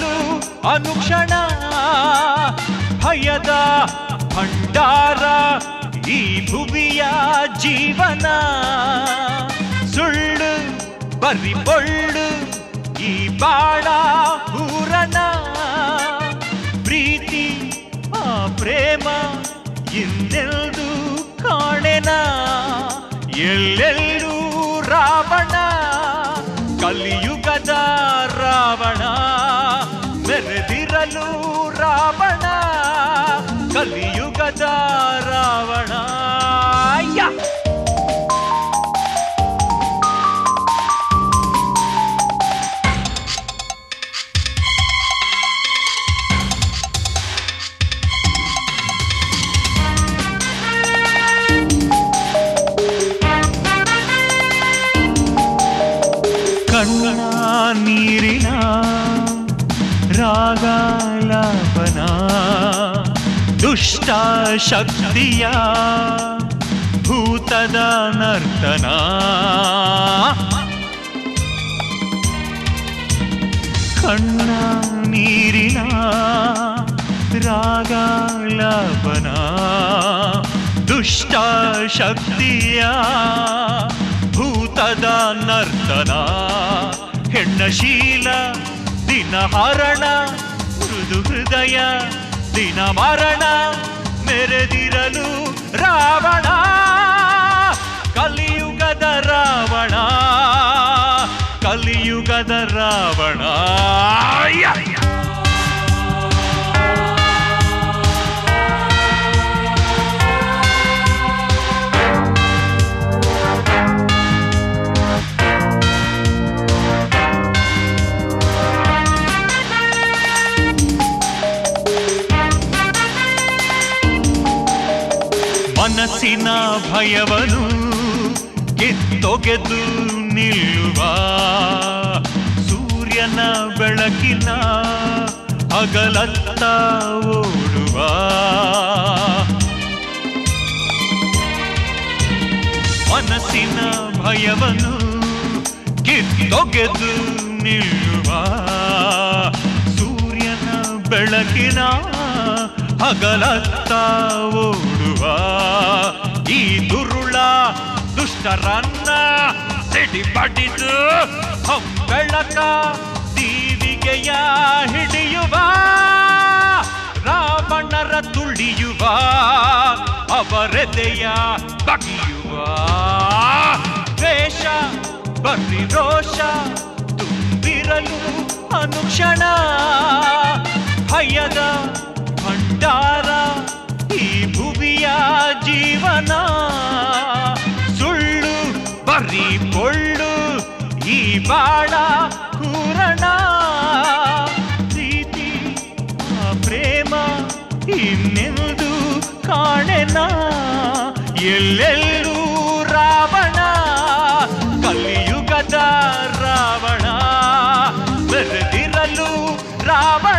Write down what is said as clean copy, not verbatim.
ಮೆರೆದಿರಲು ಅನುಕ್ಷಣ ಭಯದ ಭಂಡಾರ ಈ ಭುವಿಯ ಜೀವನ ಸುಳ್ಳು ಬರಿ ಪೊಳ್ಳು ಈ ಬಾಳ ಪೂರಣ ಪ್ರೀತಿ ಆ ಪ್ರೇಮ ಇನ್ನೆಲ್ದು ಕಾಣೆನ ಎಲ್ಲೆಲ್ಲೂ ರಾವಣ ಕಲಿಯುಗದ ರಾವಣ ಮೆರೆದಿರಲು ರಾವಣ ಕಲಿಯುಗದ ರಾವಣ ಕಣ್ಣ ನೀರಿನ ರಾಗಾಲಾಪನ ದುಷ್ಟ ಶಕ್ತಿಯ ಭೂತದ ನರ್ತನ ಕಣ್ಣ ನೀರಿನ ರಾಗಾಲಾಪನ ದುಷ್ಟ ಶಕ್ತಿಯ ಭೂತದ ನರ್ತನ ಹೆಣ್ಣಶೀಲ ದಿನ ಹರಣ ಮೃದು ಹೃದಯ ದಿನ ಮರಣ ಮೆರೆದಿರಲು ರಾವಣ ಕಲಿಯುಗದ ರಾವಣ ಕಲಿಯುಗದ ರಾವಣ ಮನಸ್ಸಿನ ಭಯವನು ಗೆದ್ದೊಗೆದು ನಿಲ್ಲುವ ಸೂರ್ಯನ ಬೆಳಕಿನ ಹಗಲತ್ತ ಓಡುವ ಮನಸ್ಸಿನ ಭಯವನು ಗೆದ್ದೊಗೆದು ನಿಲ್ಲುವ ಸೂರ್ಯನ ಬೆಳಕಿನ ಹಗಲತ್ತ ಓಡುವ ಈ ದುರುಳ ದುಷ್ಟರನ್ನ ಸಿಡಿ ಬಡಿದು ಬೆಳಕ ದೀವಿಗೆಯ ಹಿಡಿಯುವ ರಾವಣರ ತುಳಿಯುವ ಅವರೆದೆಯ ಬಗೆಯುವ ದ್ವೇಷ ಬರಿ ರೋಷ ತುಂಬಿರಲು ಅನುಕ್ಷಣ ಭಯದ ಭಂಡಾರ ಈ ಭುವಿಯ ಜೀವನ ಸುಳ್ಳು ಬರಿ ಪೊಳ್ಳು ಈ ಬಾಳ ಪೂರಣ ಪ್ರೀತಿ ಆ ಪ್ರೇಮ ಇನ್ನೆಂದು ಕಾಣೆನ ಎಲ್ಲೆಲ್ಲೂ ರಾವಣ ಕಲಿಯುಗದ ರಾವಣ ಮೆರೆದಿರಲು ರಾವಣ